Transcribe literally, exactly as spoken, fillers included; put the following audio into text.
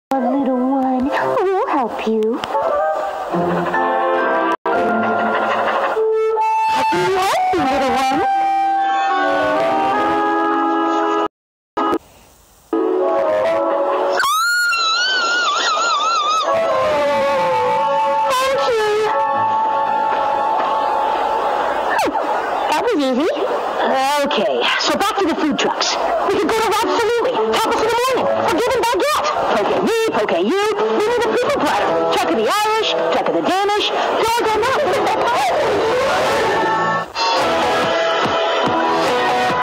little one. We'll help you. Happy birthday, little one. Thank you. That was easy. Okay, so back to the food trucks. We could go to Absolutely, tapas in the morning, or give them baguette. Poke me, poke you. We need a people platter. Chuck of the Irish, chuck of the Danish,